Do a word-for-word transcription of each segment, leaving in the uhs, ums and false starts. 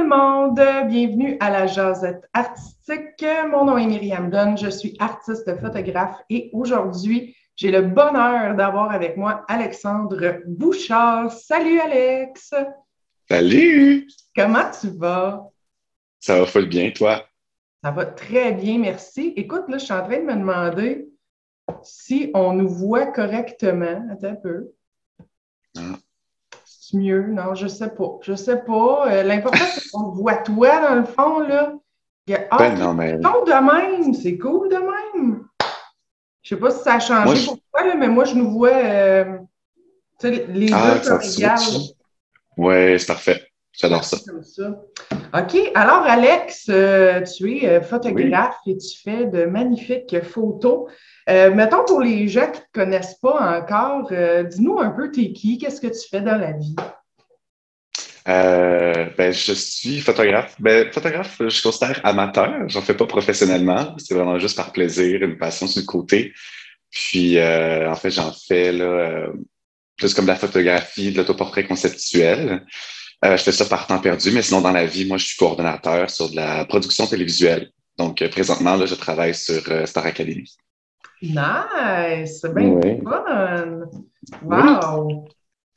le monde, bienvenue à la Jazette artistique. Mon nom est Myriam Dunn, je suis artiste photographe et aujourd'hui, j'ai le bonheur d'avoir avec moi Alexandre Bouchard. Salut Alex! Salut! Comment tu vas? Ça va full bien, toi? Ça va très bien, merci. Écoute, là, je suis en train de me demander si on nous voit correctement. Attends un peu. Ah. C'est mieux? Non, je sais pas. Je sais pas. Euh, l'important, c'est qu'on te voit toi, dans le fond, là. Il y a- Ah, Ben OK, non, mais donc de même. C'est cool de même. Je sais pas si ça a moi, changé je... pour toi, là, mais moi, je nous vois euh, tu sais, les deux Ah, ça comme switch. égales. Ouais, c'est parfait. J'adore ça. Parfait comme ça. OK. Alors, Alex, euh, tu es euh, Oui. photographe et tu fais de magnifiques photos. Euh, mettons pour les gens qui ne te connaissent pas encore, euh, dis-nous un peu, t'es qui? Qu'est-ce que tu fais dans la vie? Euh, ben, je suis photographe. Ben, photographe, je considère amateur. J'en fais pas professionnellement. C'est vraiment juste par plaisir, une passion sur le côté. Puis, euh, en fait, j'en fais là, euh, plus comme de la photographie, de l'autoportrait conceptuel. Euh, je fais ça par temps perdu, mais sinon, dans la vie, moi, je suis coordonnateur sur de la production télévisuelle. Donc, euh, présentement, là, je travaille sur euh, Star Academy. Nice! C'est bien Oui. fun! Oui, Wow!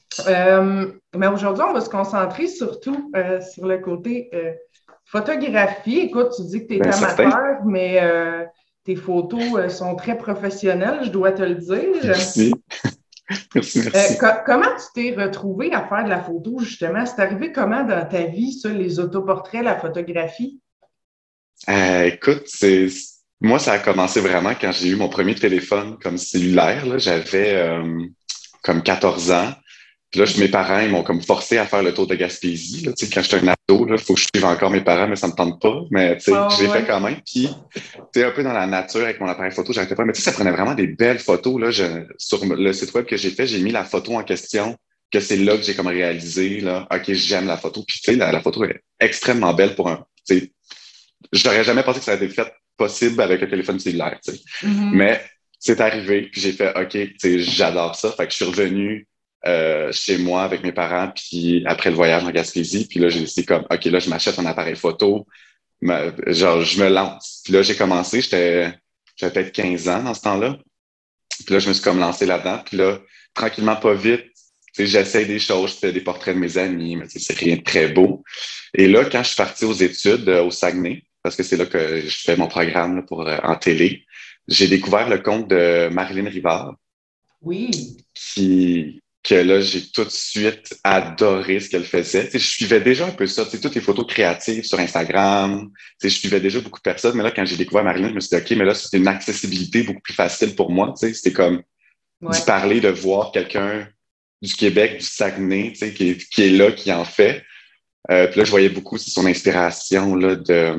Euh, mais aujourd'hui, on va se concentrer surtout euh, sur le côté euh, photographie. Écoute, tu dis que tu es bien certain. amateur, mais euh, tes photos euh, sont très professionnelles, je dois te le dire. Merci. Merci, Euh, merci. co- comment tu t'es retrouvé à faire de la photo, justement? C'est arrivé comment dans ta vie, ça, les autoportraits, la photographie? Euh, écoute, c'est moi, ça a commencé vraiment quand j'ai eu mon premier téléphone comme cellulaire, là. J'avais euh, comme quatorze ans. Puis là, je- mes parents, ils m'ont comme forcé à faire le tour de Gaspésie. Là. Tu sais, quand j'étais un ado, il faut que je suive encore mes parents, mais ça me tente pas. Mais tu sais, je Ah l'ai fait ouais. quand même. Puis, tu sais, un peu dans la nature avec mon appareil photo, j'arrêtais pas. Mais tu sais, ça prenait vraiment des belles photos. Là. Je, sur le site web que j'ai fait, j'ai mis la photo en question, que c'est là que j'ai comme réalisé, là, OK, j'aime la photo. Puis tu sais, la, la photo est extrêmement belle pour un. Tu sais, j'aurais jamais pensé que ça a été fait possible avec un téléphone cellulaire. Tu sais. Mhm. Mais c'est arrivé, puis j'ai fait OK, tu sais, j'adore ça. Fait que je suis revenu euh, chez moi avec mes parents, puis après le voyage en Gaspésie, puis là, j'ai décidé comme OK, là, je m'achète un appareil photo, ma- genre, je me lance. Puis là, j'ai commencé, j'étais, j'avais peut-être quinze ans dans ce temps-là. Puis là, je me suis comme lancé là-dedans. Puis là, tranquillement, pas vite, tu sais, j'essaie des choses, je fais des portraits de mes amis, mais tu sais, c'est rien de très beau. Et là, quand je suis parti aux études euh, au Saguenay, parce que c'est là que je fais mon programme là, pour euh, en télé, j'ai découvert le compte de Marilyn Rivard, Oui. qui que là, j'ai tout de suite adoré ce qu'elle faisait. Tu sais, je suivais déjà un peu ça, tu sais, toutes les photos créatives sur Instagram. Tu sais, je suivais déjà beaucoup de personnes, mais là, quand j'ai découvert Marilyn, je me suis dit, OK, mais là, c'était une accessibilité beaucoup plus facile pour moi. Tu sais, c'était comme d'y Ouais. parler, de voir quelqu'un du Québec, du Saguenay, tu sais, qui, est- qui est là, qui en fait. Euh, puis là, je voyais beaucoup aussi son inspiration là, de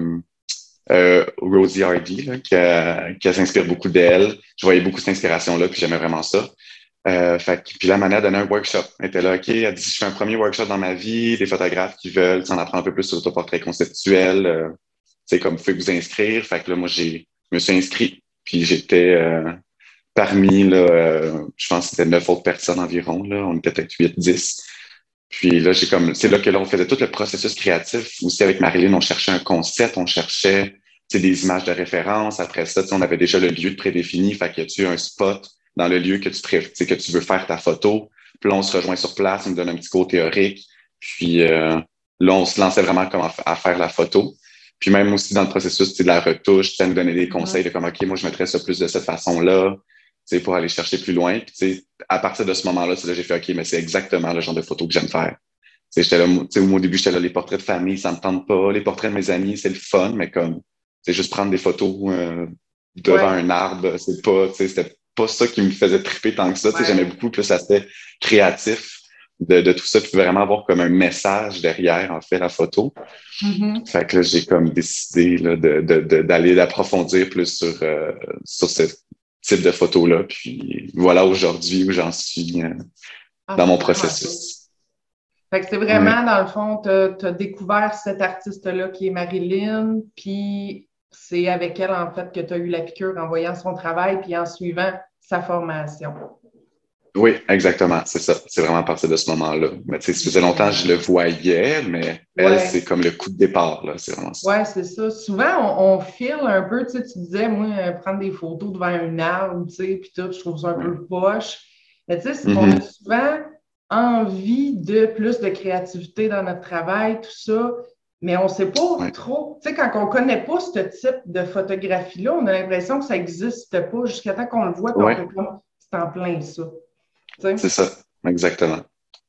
euh, Rosie Hardy, là, qui, a- qui a s'inspire beaucoup d'elle. Je voyais beaucoup cette inspiration-là, puis j'aimais vraiment ça. Euh, fait que- puis la manière de donner un workshop. Elle était là, OK, elle dit, je fais un premier workshop dans ma vie, des photographes qui veulent s'en apprendre un peu plus sur l'autoportrait conceptuel, euh, c'est comme, vous pouvez vous inscrire. Fait que là, moi, j'ai, je me suis inscrit, puis j'étais euh, parmi, là, euh, je pense que c'était neuf autres personnes environ, là, on était peut-être huit, dix. Puis là, j'ai comme, c'est là que là, on faisait tout le processus créatif. Aussi avec Marilyn, on cherchait un concept, on cherchait, tu sais, des images de référence. Après ça, tu sais, on avait déjà le lieu de prédéfini. Fait que tu as un spot dans le lieu que tu, pré- tu sais, que tu veux faire ta photo. Puis là, on se rejoint sur place, on nous donne un petit cours théorique. Puis euh, là, on se lançait vraiment comme à, à faire la photo. Puis même aussi dans le processus, tu sais, de la retouche, ça nous donnait des conseils Mhm. de comme, OK, moi, je mettrais ça plus de cette façon-là, tu sais, pour aller chercher plus loin. Puis, tu sais, à partir de ce moment-là, c'est là, j'ai fait, OK, mais c'est exactement le genre de photo que j'aime faire. Tu sais, j'étais là, tu sais, au début, j'étais là, les portraits de famille, ça me tente pas. Les portraits de mes amis, c'est le fun, mais comme, c'est juste prendre des photos euh, devant Ouais. un arbre, c'est pas, tu sais, c'était pas ça qui me faisait triper tant que ça. Tu sais, j'aimais Ouais. beaucoup plus l'aspect créatif de, de tout ça, puis vraiment avoir comme un message derrière, en fait, la photo. Mhm. Fait que là, j'ai comme décidé là, de, de, de- d'aller d'approfondir plus sur, euh, sur ce type de photo-là. Puis voilà aujourd'hui où j'en suis euh, Ah, dans c'est mon vraiment cool. processus. Fait que c'est Ouais. vraiment, dans le fond, tu as découvert cet artiste-là qui est Marilyn, puis c'est avec elle, en fait, que tu as eu la piqûre en voyant son travail, puis en suivant sa formation. Oui, exactement, c'est ça. C'est vraiment à partir de ce moment-là. Mais tu sais, ça faisait longtemps que je le voyais, mais elle, c'est Ouais. comme le coup de départ, là. C'est vraiment ça. Ouais, c'est ça. Souvent, on, on file un peu, tu sais, tu disais, moi, euh, prendre des photos devant un arbre, tu sais, puis tout, je trouve ça un Ouais. peu poche. Mais tu sais, c'est- on a Mhm. souvent envie de plus de créativité dans notre travail, tout ça, mais on ne sait pas Ouais. trop. Tu sais, quand on ne connaît pas ce type de photographie-là, on a l'impression que ça n'existe pas jusqu'à temps qu'on le voit, puis on fait Ouais, comme, c'est en plein ça. Tu sais. c'est ça. Exactement.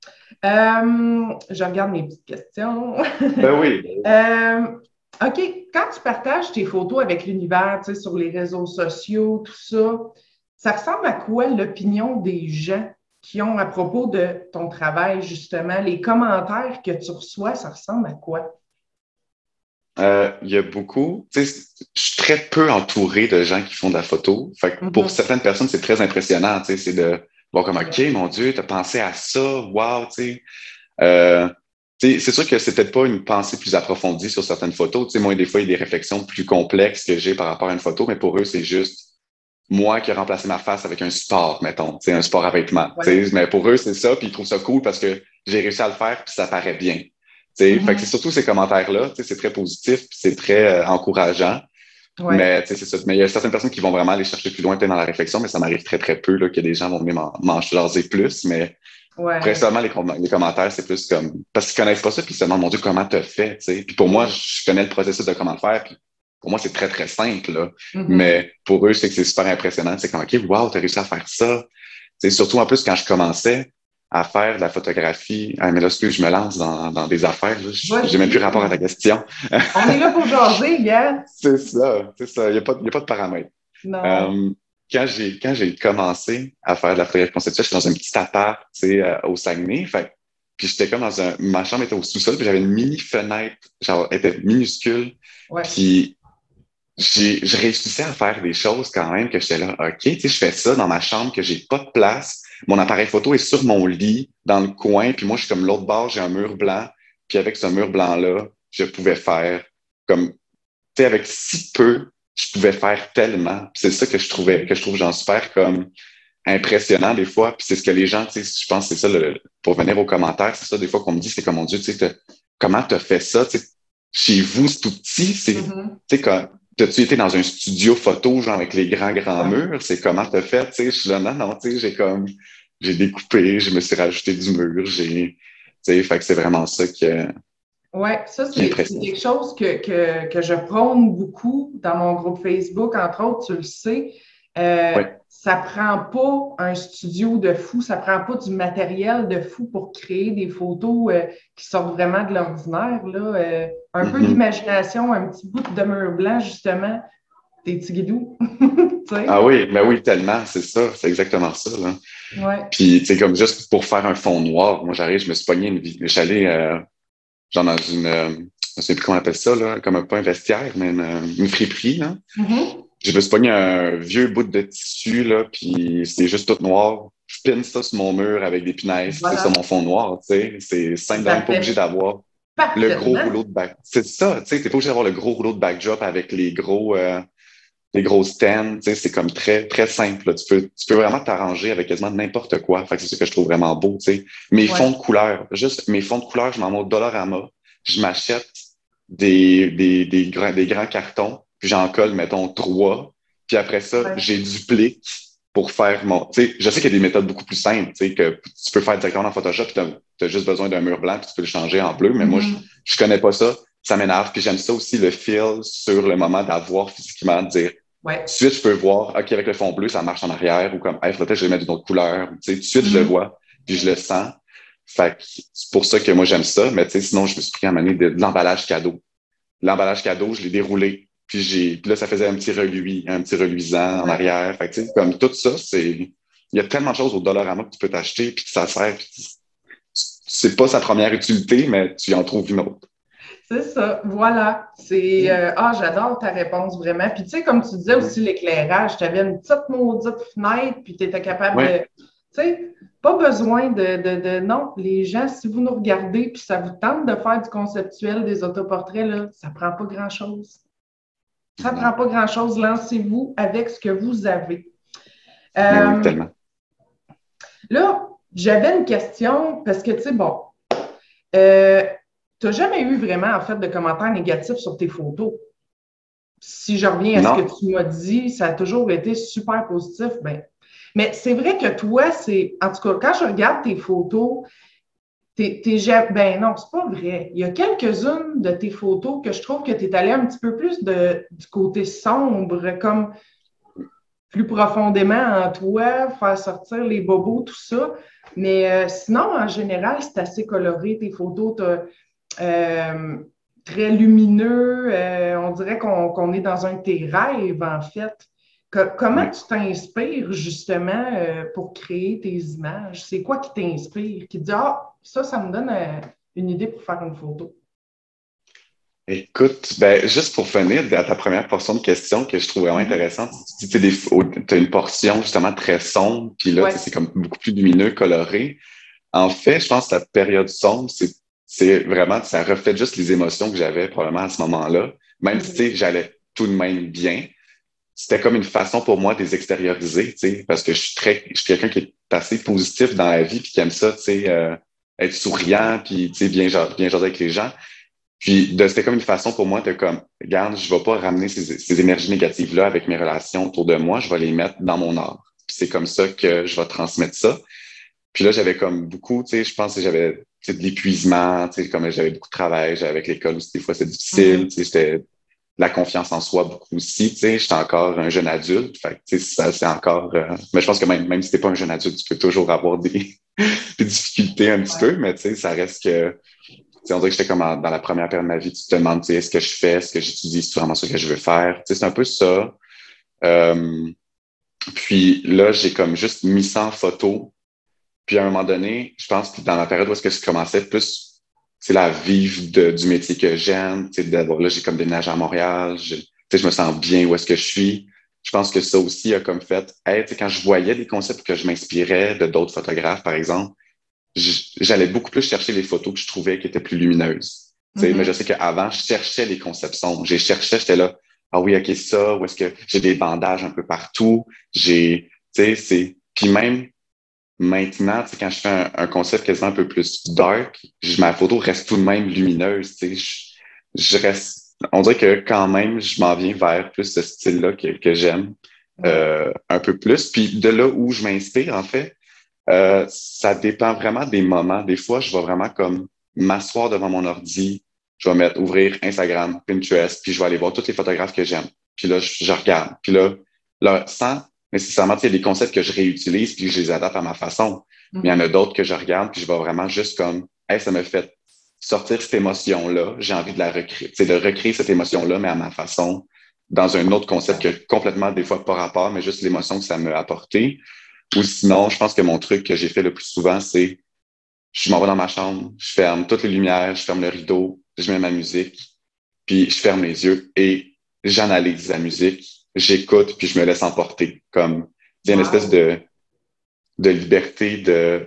Euh, je regarde mes petites questions. Ben oui. Ben oui. Euh, OK, quand tu partages tes photos avec l'univers, tu sais, sur les réseaux sociaux, tout ça, ça ressemble à quoi l'opinion des gens qui ont à propos de ton travail, justement? Les commentaires que tu reçois, ça ressemble à quoi? Euh, il y a beaucoup, tu sais, je suis très peu entouré de gens qui font de la photo. Fait que pour Mhm. certaines personnes, c'est très impressionnant, tu sais, c'est de voir comme, OK, Ouais. mon Dieu, t'as pensé à ça, wow, tu sais. Euh, tu sais, c'est sûr que c'est peut-être pas une pensée plus approfondie sur certaines photos. Tu sais, moi, des fois, il y a des réflexions plus complexes que j'ai par rapport à une photo, mais pour eux, c'est juste moi qui ai remplacé ma face avec un support, mettons, tu sais, un support à vêtements. Tu Ouais. sais, mais pour eux, c'est ça, puis ils trouvent ça cool parce que j'ai réussi à le faire, puis ça paraît bien. Tu sais, fait que c'est Mhm. surtout ces commentaires-là, tu sais, c'est très positif, puis c'est très euh, encourageant. Ouais. Mais tu sais, c'est ça. Mais il y a certaines personnes qui vont vraiment aller chercher plus loin peut-être dans la réflexion, mais ça m'arrive très, très peu là, que des gens vont venir m'en m'en jaser plus. Mais Ouais. principalement, les, com- les commentaires, c'est plus comme parce qu'ils connaissent pas ça, puis ils se demandent, mon Dieu, comment t'as fait, tu sais. Puis pour moi, Mhm. je connais le processus de comment le faire, puis pour moi, c'est très, très simple, là. Mhm. Mais pour eux, c'est que c'est super impressionnant. C'est comme, OK, wow, t'as réussi à faire ça. C'est surtout en plus quand je commençais à faire de la photographie. Ah, mais là, excuse, je me lance dans, dans des affaires, là. J'ai même plus Vas-y. rapport à ta question. On est là pour jaser, gars. C'est ça, c'est ça. Il n'y a pas, il y a pas de paramètres. Non. Euh, quand j'ai quand j'ai commencé à faire de la photographie conceptuelle, j'étais dans un petit appart, tu sais, euh, au Saguenay. Fait, puis j'étais comme dans un, ma chambre était au sous-sol, puis j'avais une mini fenêtre, genre, elle était minuscule. Ouais. Puis j'ai, je réussissais à faire des choses quand même que j'étais là, OK, tu sais, je fais ça dans ma chambre, que j'ai pas de place. Mon appareil photo est sur mon lit, dans le coin, puis moi, je suis comme l'autre bord, j'ai un mur blanc. Puis avec ce mur blanc-là, je pouvais faire comme, tu sais, avec si peu, je pouvais faire tellement. Puis c'est ça que je trouvais, que je trouve genre super comme impressionnant des fois. Puis c'est ce que les gens, tu sais, je pense que c'est ça, le, pour venir aux commentaires, c'est ça des fois qu'on me dit, c'est comme, mon Dieu, tu sais, t'as- comment t'as fait ça? Tu sais, chez vous, c'est tout petit, c'est, tu Mhm. sais, quand, t'as-tu été dans un studio photo, genre avec les grands, grands Ouais. murs? C'est comment t'as fait? Tu sais, je suis là, non, non, tu sais, j'ai comme, j'ai découpé, je me suis rajouté du mur, j'ai, tu sais, fait que c'est vraiment ça qui, euh, Oui, ça, qui c'est c'est impressionne. quelque chose que, que, que je prône beaucoup dans mon groupe Facebook, entre autres, tu le sais. Euh, Oui. ça prend pas un studio de fou, ça prend pas du matériel de fou pour créer des photos euh, qui sortent vraiment de l'ordinaire, là. Euh, un peu Mhm. d'imagination, un petit bout de mur blanc, justement, des petits guidous, tu sais. Ah oui, ben oui, tellement, c'est ça, c'est exactement ça, là. Ouais. Puis, c'est comme juste pour faire un fond noir, moi, j'arrive, je me suis pogné une vie. Je suis allé, euh, genre, dans une, euh, je sais plus comment on appelle ça, là, comme un, pas un vestiaire, mais une, une friperie, là. Mhm. Je me suis pogné un vieux bout de tissu, là, puis c'est juste tout noir. Je pine ça sur mon mur avec des punaises, c'est ça Voilà. mon fond noir, tu sais. C'est simple, de Ça même pas obligé fait d'avoir le gros parfaitement. rouleau de back. C'est ça, tu sais, t'es pas obligé d'avoir le gros rouleau de backdrop avec les gros, euh, les gros stands, tu sais, c'est comme très, très simple, là. Tu peux, tu peux vraiment t'arranger avec quasiment n'importe quoi. Fait que c'est ça que je trouve vraiment beau, tu sais. Mes fonds Ouais. de couleurs, juste mes fonds de couleurs, je m'en vais au Dollarama. Je m'achète des, des, des, grands, des grands cartons, puis j'en colle, mettons, trois. Puis après ça, Ouais. j'ai duplique pour faire mon. Tu sais, je sais qu'il y a des méthodes beaucoup plus simples, tu sais, que tu peux faire directement dans Photoshop, puis tu as juste besoin d'un mur blanc, puis tu peux le changer en bleu, mais moi, je, Mhm. je connais pas ça. Ça m'énerve. Puis j'aime ça aussi, le feel sur le moment d'avoir physiquement, de dire, Ouais. tout de suite, je peux voir, OK, avec le fond bleu, ça marche en arrière, ou comme, hey, peut-être je vais mettre d'une autre couleur. Tu sais, tout de suite, je le Mhm. vois, puis je le sens. Fait que c'est pour ça que moi, j'aime ça. Mais tu sais, sinon, je me suis pris à manier de, de l'emballage cadeau. L'emballage cadeau, je l'ai déroulé. Puis j'ai, puis là, ça faisait un petit reluis, un petit reluisant en Ouais. arrière. Fait que, tu sais, comme tout ça, c'est, il y a tellement de choses au Dollarama que tu peux t'acheter, puis que ça sert, puis c'est pas sa première utilité, mais tu en trouves une autre. C'est ça, voilà. C'est euh, ah, j'adore ta réponse vraiment. Puis tu sais, comme tu disais Ouais. aussi l'éclairage, tu avais une petite maudite fenêtre, puis tu étais capable de. Ouais. Tu sais, pas besoin de, de, de. Non, les gens, si vous nous regardez, puis ça vous tente de faire du conceptuel, des autoportraits, là, ça prend pas grand-chose. Ça prend Non. pas grand-chose. Lancez-vous avec ce que vous avez. Mais oui, Euh, tellement. Là, j'avais une question parce que, tu sais, bon, euh, tu n'as jamais eu vraiment, en fait, de commentaires négatifs sur tes photos. Si je reviens à ce Non. que tu m'as dit, ça a toujours été super positif. Ben, mais c'est vrai que toi, c'est, en tout cas, quand je regarde tes photos, t'es, t'es, ben non, c'est pas vrai. Il y a quelques-unes de tes photos que je trouve que tu es allé un petit peu plus de, du côté sombre, comme plus profondément en toi, faire sortir les bobos, tout ça. Mais euh, sinon, en général, c'est assez coloré. Tes photos, t'as, euh, très lumineux. Euh, on dirait qu'on qu'on est dans un de tes rêves, en fait. Que- comment Oui. tu t'inspires justement euh, pour créer tes images? C'est quoi qui t'inspire? Qui te dit, ah, ça, ça me donne euh, une idée pour faire une photo. Écoute, ben, juste pour finir à ta première portion de question que je trouve vraiment Mhm. intéressante, tu dis, tu as une portion justement très sombre, puis là, tu sais, Ouais. c'est comme beaucoup plus lumineux, coloré. En fait, je pense que la période sombre, c'est, c'est vraiment, ça reflète juste les émotions que j'avais probablement à ce moment-là. Même si, tu Mhm. sais, j'allais tout de même bien, c'était comme une façon pour moi de les extérioriser, tu sais, parce que je suis très, je suis quelqu'un qui est assez positif dans la vie, puis qui aime ça, tu sais, euh, être souriant, puis, tu sais, bien, bien jaser avec les gens. Puis de- c'était comme une façon pour moi de comme, regarde, je vais pas ramener ces, ces énergies négatives-là avec mes relations autour de moi, je vais les mettre dans mon art. Puis c'est comme ça que je vais transmettre ça. Puis là, j'avais comme beaucoup, tu sais, je pense que j'avais tu sais, de l'épuisement, tu sais, comme j'avais beaucoup de travail, j'avais avec l'école aussi, des fois c'est difficile, Mhm. tu sais, j'étais de la confiance en soi beaucoup aussi, tu sais, j'étais encore un jeune adulte, fait que, tu sais, ça, c'est encore, euh, mais je pense que même, même si t'es pas un jeune adulte, tu peux toujours avoir des, des difficultés un petit Ouais. peu, mais tu sais, ça reste que, sais, on dirait que j'étais comme en- dans la première période de ma vie, tu te demandes, tu sais, est-ce que je fais, est-ce que j'étudie, c'est vraiment ça que je veux faire. Tu sais, c'est un peu ça. Euh, puis là, j'ai comme juste mis ça en photo. Puis à un moment donné, je pense que dans la période où est-ce que je commençais plus, c'est la vivre de, du métier que j'aime, tu sais, d'abord là, j'ai comme déménagé à Montréal, je, tu sais, je me sens bien où est-ce que je suis. Je pense que ça aussi a comme fait, hey, tu sais, quand je voyais des concepts que je m'inspirais de d'autres photographes, par exemple, j'allais beaucoup plus chercher les photos que je trouvais qui étaient plus lumineuses. Tu sais, mais je Mhm. sais qu'avant, je cherchais les concepts sombres. J'ai cherché, j'étais là, ah oui, ok, ça, où est-ce que j'ai des bandages un peu partout. J'ai, tu sais, c'est. Puis même maintenant, tu sais, quand je fais un, un concept quasiment un peu plus dark, je, ma photo reste tout de même lumineuse. Tu sais, je, je reste. On dirait que quand même, je m'en viens vers plus ce style-là que, que j'aime Ouais. euh, un peu plus. Puis de là où je m'inspire, en fait, euh, ça dépend vraiment des moments. Des fois, je vais vraiment comme m'asseoir devant mon ordi, je vais mettre, ouvrir Instagram, Pinterest, puis je vais aller voir tous les photographes que j'aime. Puis là, je, je regarde. Puis là, là, sans nécessairement, tu sais, il y a des concepts que je réutilise, puis je les adapte à ma façon. Mais il y en Mhm. a d'autres que je regarde, puis je vais vraiment juste comme, hey, ça me fait sortir cette émotion-là. J'ai envie de la recréer, c'est de recréer cette émotion-là, mais à ma façon, dans un autre concept que complètement, des fois, pas rapport, mais juste l'émotion que ça m'a apporté. Ou sinon, je pense que mon truc que j'ai fait le plus souvent, c'est je m'en vais dans ma chambre, je ferme toutes les lumières, je ferme le rideau, je mets ma musique, puis je ferme les yeux et j'analyse la musique, j'écoute, puis je me laisse emporter. Comme il y a une espèce Wow. de, de liberté de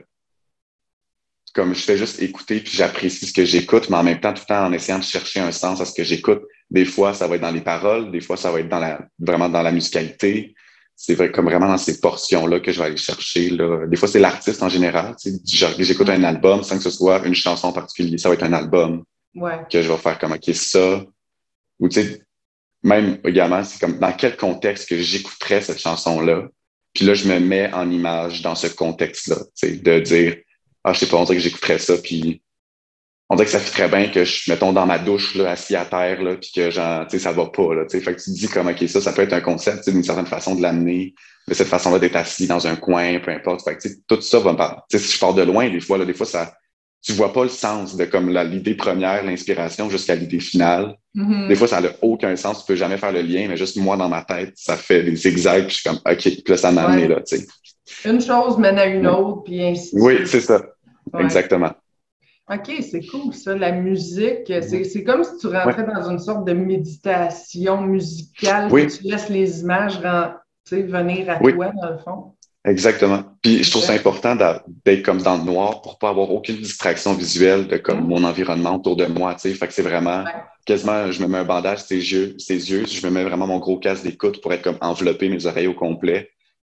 comme je fais juste écouter, puis j'apprécie ce que j'écoute, mais en même temps, tout le temps en essayant de chercher un sens à ce que j'écoute. Des fois, ça va être dans les paroles, des fois, ça va être dans la, vraiment dans la musicalité. C'est vrai, comme vraiment dans ces portions-là que je vais aller chercher. Là. Des fois, c'est l'artiste en général. Tu sais, genre, j'écoute un Mhm. album sans que ce soit une chanson en particulier. Ça va être un album Ouais. que je vais faire comme, OK, ça. Ou tu sais, même également, c'est comme dans quel contexte que j'écouterais cette chanson-là. Puis là, je me mets en image dans ce contexte-là. Tu sais, de dire, ah, je sais pas, on dirait que j'écouterais ça, puis on dirait que ça fait très bien que je, mettons, dans ma douche, là, assis à terre, là, puis que, genre, tu sais, ça va pas, là, tu sais. Fait que tu te dis comme, OK, ça, ça peut être un concept, tu sais, d'une certaine façon de l'amener, de cette façon-là d'être assis dans un coin, peu importe. Fait que, tu sais, tout ça va me parler. Tu sais, si je pars de loin, des fois, là, des fois, ça, tu vois pas le sens de comme la, l'idée première, l'inspiration, jusqu'à l'idée finale. Des fois, Mhm. ça n'a aucun sens, tu peux jamais faire le lien, mais juste moi, dans ma tête, ça fait des zigzags, puis je suis comme, OK, puis là, ça m'a amené Ouais. là, tu sais. Une chose mène à une Ouais. autre, puis ainsi de Oui, suite. c'est ça. Ouais. Exactement. OK, c'est cool ça, la musique. Ouais. C'est, c'est comme si tu Ouais. rentrais dans une sorte de méditation musicale, puis Oui, tu laisses les images ren- tu sais, venir à oui. toi, dans le fond. Exactement. Puis je trouve ça Exact. important d'a- d'être comme dans le noir pour pas avoir aucune distraction visuelle de comme Mhm. mon environnement autour de moi, tu sais. Fait que c'est vraiment Ouais. quasiment, je me mets un bandage sur ses yeux, ses yeux, je me mets vraiment mon gros casque d'écoute pour être comme enveloppé mes oreilles au complet.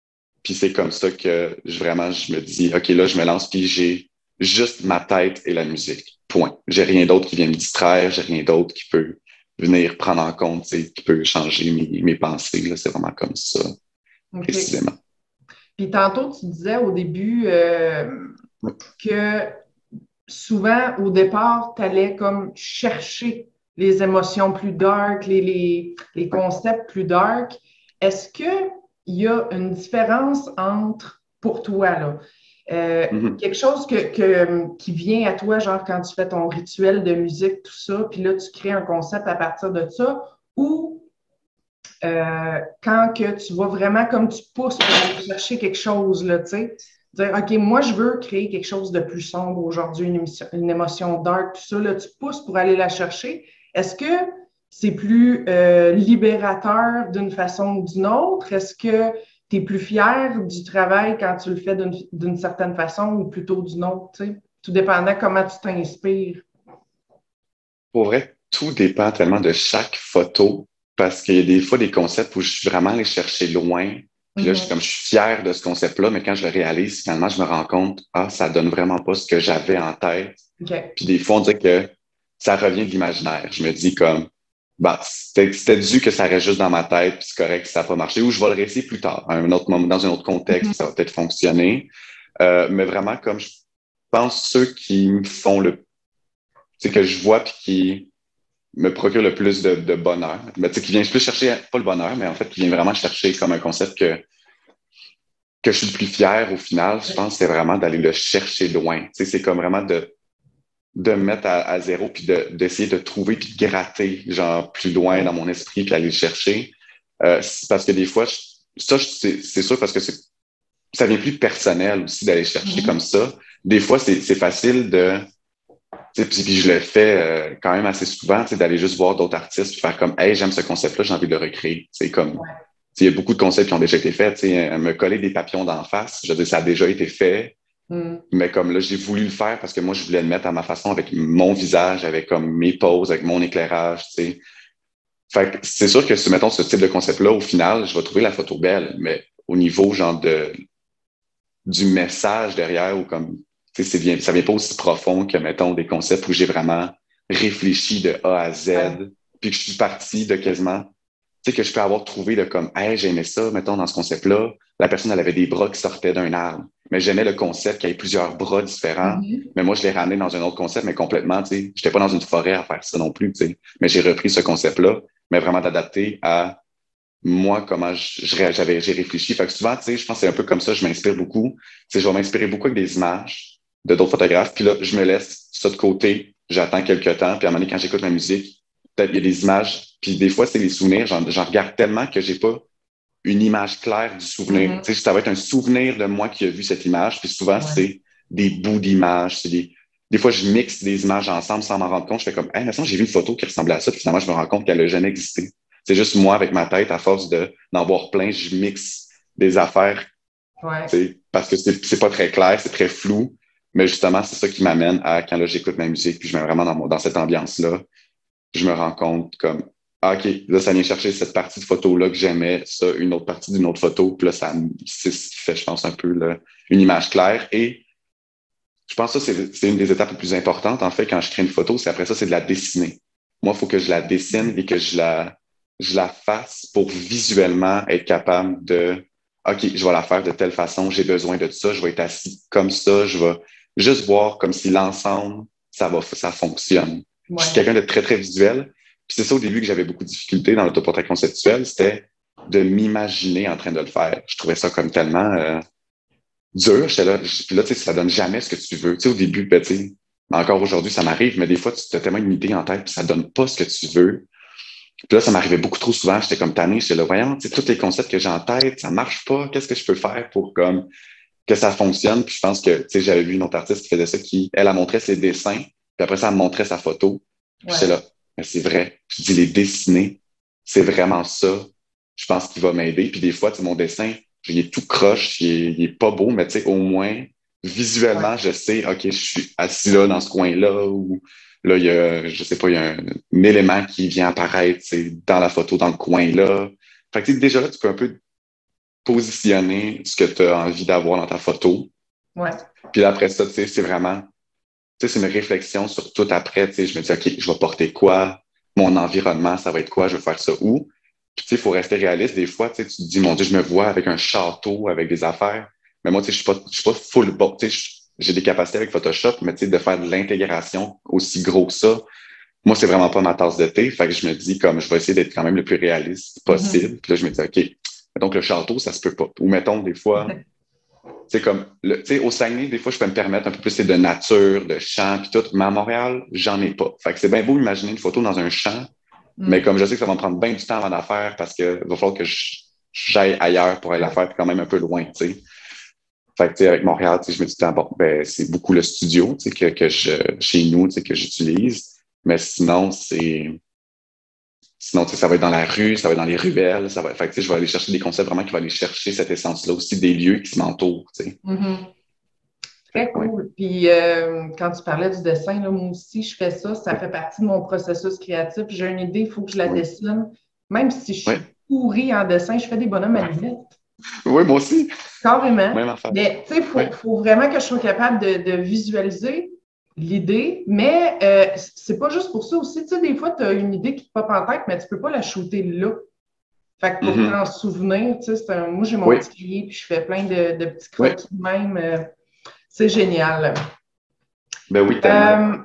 Puis c'est comme ça que je, vraiment, je me dis, OK, là, je me lance, puis j'ai juste ma tête et la musique. Point. J'ai rien d'autre qui vient me distraire, j'ai rien d'autre qui peut venir prendre en compte, qui peut changer mes, mes pensées. Là. C'est vraiment comme ça, OK. précisément. Puis tantôt, tu disais au début euh, que souvent, au départ, tu allais comme chercher les émotions plus dark, les, les, les concepts plus dark. Est-ce qu'il y a une différence entre, pour toi, là, euh, mm-hmm. quelque chose que, que, qui vient à toi, genre quand tu fais ton rituel de musique, tout ça, puis là, tu crées un concept à partir de ça, ou euh, quand que tu vois vraiment comme tu pousses pour aller chercher quelque chose, là, tu sais, dire, OK, moi, je veux créer quelque chose de plus sombre aujourd'hui, une, émission, une émotion dark, tout ça, là, tu pousses pour aller la chercher. Est-ce que c'est plus euh, libérateur d'une façon ou d'une autre? Est-ce que tu es plus fier du travail quand tu le fais d'une, d'une certaine façon ou plutôt d'une autre, tu sais? Tout dépendant comment tu t'inspires. Pour vrai, tout dépend tellement de chaque photo parce qu'il y a des fois des concepts où je suis vraiment allé chercher loin. Puis là, mm-hmm. je, comme je suis fier de ce concept-là, mais quand je le réalise, finalement, je me rends compte, ah, ça donne vraiment pas ce que j'avais en tête. Okay. Puis des fois, on dirait que ça revient de l'imaginaire. Je me dis comme, bah, c'était, c'était dû que ça reste juste dans ma tête, puis c'est correct, ça n'a pas marché, ou je vais le réessayer plus tard, à un autre moment, dans un autre contexte, mm-hmm. ça va peut-être fonctionner. Euh, mais vraiment, comme je pense, ceux qui me font le, tu sais, que je vois puis qui me procurent le plus de, de bonheur, mais tu sais, qui vient plus chercher, pas le bonheur, mais en fait, qui vient vraiment chercher comme un concept que que je suis le plus fier au final, je pense, c'est vraiment d'aller le chercher loin. Tu sais, c'est comme vraiment de de me mettre à, à zéro puis de, d'essayer de trouver puis de gratter genre plus loin dans mon esprit puis aller le chercher. Euh, parce que des fois, je, ça, je, c'est, c'est sûr parce que c'est, ça vient plus personnel aussi d'aller chercher mm-hmm. comme ça. Des fois, c'est, c'est facile de... Puis, puis je le fais euh, quand même assez souvent, d'aller juste voir d'autres artistes puis faire comme « Hey, j'aime ce concept-là, j'ai envie de le recréer. » C'est comme... Ouais. Il y a beaucoup de concepts qui ont déjà été faits. T'sais, me coller des papillons d'en face, je veux dire, ça a déjà été fait. Mm. Mais comme là, j'ai voulu le faire parce que moi, je voulais le mettre à ma façon avec mon visage, avec comme mes poses, avec mon éclairage, tu sais. Fait que c'est sûr que si, mettons, ce type de concept-là, au final, je vais trouver la photo belle, mais au niveau, genre, de, du message derrière ou comme, tu sais, c'est, ça vient pas aussi profond que, mettons, des concepts où j'ai vraiment réfléchi de A à Z, ouais. Puis que je suis parti de quasiment, tu sais, que je peux avoir trouvé de comme, hey, j'aimais ça, mettons, dans ce concept-là, la personne, elle avait des bras qui sortaient d'un arbre. Mais j'aimais le concept qu'il y ait plusieurs bras différents. Mm-hmm. Mais moi, je l'ai ramené dans un autre concept, mais complètement, tu sais, j'étais pas dans une forêt à faire ça non plus, tu sais. Mais j'ai repris ce concept-là, mais vraiment d'adapter à moi, comment je, je, j'avais, j'ai réfléchi. Fait que souvent, tu sais, je pense que c'est un peu comme ça, je m'inspire beaucoup. Tu sais, je vais m'inspirer beaucoup avec des images de d'autres photographes. Puis là, je me laisse ça de côté, j'attends quelques temps. Puis à un moment donné, quand j'écoute ma musique, peut-être il y a des images. Puis des fois, c'est des souvenirs. J'en, j'en regarde tellement que j'ai pas une image claire du souvenir. Mm-hmm. Tu sais, ça va être un souvenir de moi qui a vu cette image. Puis souvent, ouais. c'est des bouts d'images. C'est des... des fois, je mixe des images ensemble sans m'en rendre compte. Je fais comme, hey, maintenant, j'ai vu une photo qui ressemblait à ça. Puis finalement, je me rends compte qu'elle n'a jamais existé. C'est juste moi, avec ma tête, à force de, d'en voir plein, je mixe des affaires. Ouais. Tu sais, parce que c'est, c'est pas très clair, c'est très flou. Mais justement, c'est ça qui m'amène à quand là, j'écoute ma musique, puis je mets vraiment dans, mon, dans cette ambiance-là. Je me rends compte comme, ah, OK, là, ça vient chercher cette partie de photo-là que j'aimais, ça, une autre partie d'une autre photo. Puis là, ça, c'est ce qui fait, je pense, un peu là, une image claire. Et je pense que ça, c'est, c'est une des étapes les plus importantes, en fait, quand je crée une photo. C'est après ça, c'est de la dessiner. Moi, il faut que je la dessine et que je la, je la fasse pour visuellement être capable de, OK, je vais la faire de telle façon, j'ai besoin de ça, je vais être assis comme ça, je vais juste voir comme si l'ensemble, ça va, ça fonctionne. Ouais. Je suis quelqu'un de très, très visuel. Puis c'est ça au début que j'avais beaucoup de difficultés dans l'autoportrait conceptuel, c'était de m'imaginer en train de le faire. Je trouvais ça comme tellement euh, dur. J'étais là, puis là, tu sais, ça donne jamais ce que tu veux. Tu sais, au début, ben, tu sais, encore aujourd'hui, ça m'arrive, mais des fois, tu as tellement une idée en tête, puis ça donne pas ce que tu veux. Puis là, ça m'arrivait beaucoup trop souvent. J'étais comme tanné, j'étais là, voyons, tu sais, tous les concepts que j'ai en tête, ça marche pas. Qu'est-ce que je peux faire pour comme que ça fonctionne? Puis je pense que, tu sais, j'avais vu une autre artiste qui faisait ça, qui, elle, elle montrait ses dessins, puis après ça, elle me montrait sa photo. Puis ouais. J'étais là, mais c'est vrai. Je dis, les dessiner, c'est vraiment ça. Je pense qu'il va m'aider. Puis des fois, tu sais, mon dessin, il est tout croche, il est, il est pas beau, mais tu sais, au moins, visuellement, ouais. je sais, OK, je suis assis là, dans ce coin-là, ou là, il y a, je sais pas, il y a un, un élément qui vient apparaître, c'est dans la photo, dans le coin-là. Fait que, déjà là, tu peux un peu positionner ce que tu as envie d'avoir dans ta photo. Ouais. Puis là, après ça, tu sais, c'est vraiment, tu sais, c'est une réflexion sur tout après. Tu sais, je me dis, OK, je vais porter quoi? Mon environnement, ça va être quoi? Je vais faire ça où? Puis, tu sais, il faut rester réaliste. Des fois, tu sais, tu te dis, mon Dieu, je me vois avec un château, avec des affaires. Mais moi, tu sais, je suis pas, je suis pas full bon. Tu sais, j'ai des capacités avec Photoshop, mais tu sais, de faire de l'intégration aussi gros que ça, moi, c'est vraiment pas ma tasse de thé. Fait que je me dis, comme, je vais essayer d'être quand même le plus réaliste possible. Mm-hmm. Puis là, je me dis, OK, donc le château, ça se peut pas. Ou mettons, des fois, tu sais, comme, le, tu sais, au Saguenay, des fois, je peux me permettre un peu plus de nature, de champ, puis tout. Mais à Montréal, j'en ai pas. Fait que c'est bien beau imaginer une photo dans un champ, mais Mm. comme je sais que ça va me prendre bien du temps avant d'en faire parce que va falloir que je- j'aille ailleurs pour aller la faire, puis quand même un peu loin, tu sais. Fait que, tu sais, avec Montréal, tu sais, je me dis, ah, bon, ben, c'est beaucoup le studio, tu sais, que, que je, chez nous, tu sais, que j'utilise. Mais sinon, c'est, sinon, tu sais, ça va être dans la rue, ça va être dans les ruelles, ça va, fait que, tu sais, je vais aller chercher des concepts vraiment qui vont aller chercher cette essence-là aussi des lieux qui m'entourent, tu sais. Mm-hmm. Fait Très que, ouais. cool. Puis euh, quand tu parlais du dessin, là, moi aussi, je fais ça. Ça fait partie de mon processus créatif. J'ai une idée, il faut que je la Oui. dessine. Même si je Ouais. suis pourrie en dessin, je fais des bonhommes à lunettes. Oui, moi aussi. Carrément. Même affaire. Mais tu sais, il faut, Ouais. faut vraiment que je sois capable de, de visualiser l'idée. Mais euh, c'est pas juste pour ça aussi. Tu sais, des fois, tu as une idée qui te pop en tête, mais tu peux pas la shooter là. Fait que pour Mm-hmm. t'en souvenir, tu sais, c'est un- moi, j'ai mon Oui. petit cahier, puis je fais plein de, de petits Oui. croquis de même. euh, c'est génial. Ben oui, tellement. Euh,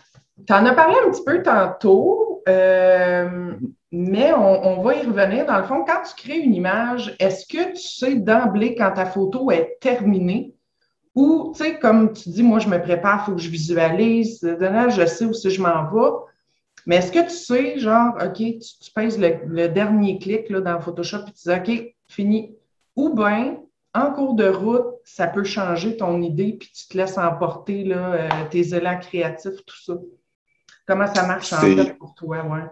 Tu en as parlé un petit peu tantôt, euh, Mm-hmm. mais on, on va y revenir. Dans le fond, quand tu crées une image, est-ce que tu sais d'emblée quand ta photo est terminée ou, tu sais, comme tu dis, moi, je me prépare, il faut que je visualise, là, je sais où si je m'en vais, mais est-ce que tu sais, genre, OK, tu, tu pèses le, le dernier clic là, dans Photoshop et tu dis, OK, fini. Ou bien, en cours de route, ça peut changer ton idée puis tu te laisses emporter là, euh, tes élans créatifs, tout ça. Comment ça marche en fait C'est, pour toi, ouais?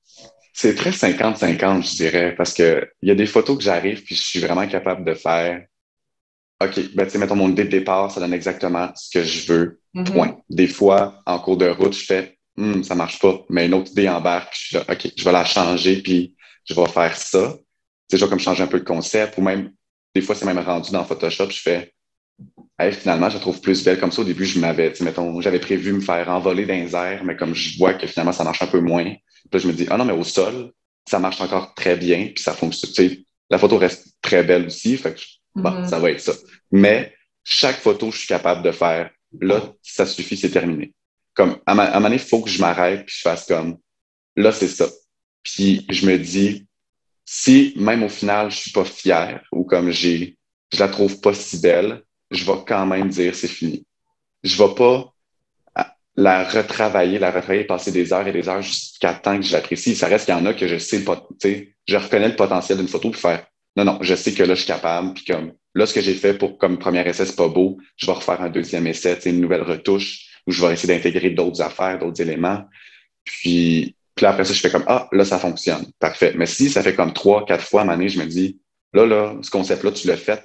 c'est très cinquante cinquante, je dirais, parce que il y a des photos que j'arrive puis je suis vraiment capable de faire. OK, ben, tu sais, mettons mon idée de départ, ça donne exactement ce que je veux, point. Mhm. Des fois, en cours de route, je fais, Hum, ça marche pas, mais une autre idée embarque, puis je suis là, OK, je vais la changer, puis je vais faire ça. C'est déjà comme changer un peu le concept, ou même, des fois, c'est même rendu dans Photoshop, je fais, hey, finalement, je la trouve plus belle comme ça. Au début, je m'avais, tu sais, mettons, j'avais prévu me faire envoler dans les airs, mais comme je vois que finalement, ça marche un peu moins, puis là, je me dis, ah non, mais au sol, ça marche encore très bien, puis ça fonctionne. Tu sais, la photo reste très belle aussi, fait que, bon, ça Mhm. va être ça. Mais chaque photo, je suis capable de faire, là, ça suffit, c'est terminé. Comme, à, ma, à un moment donné, il faut que je m'arrête, puis je fasse comme, là, c'est ça. Puis je me dis, si même au final, je suis pas fier, ou comme j'ai, je la trouve pas si belle, je vais quand même dire c'est fini. Je vais pas ah, la retravailler, la retravailler, passer des heures et des heures jusqu'à temps que je l'apprécie. Ça reste qu'il y en a que je sais pas, tu sais, je reconnais le potentiel d'une photo puis faire, non, non, je sais que là, je suis capable, puis comme, là, ce que j'ai fait pour, comme premier essai, c'est pas beau, je vais refaire un deuxième essai, tu sais, une nouvelle retouche, où je vais essayer d'intégrer d'autres affaires, d'autres éléments. Puis, puis là, après ça, je fais comme, ah, là, ça fonctionne. Parfait. Mais si ça fait comme trois, quatre fois à ma année, je me dis, là, là, ce concept-là, tu l'as fait.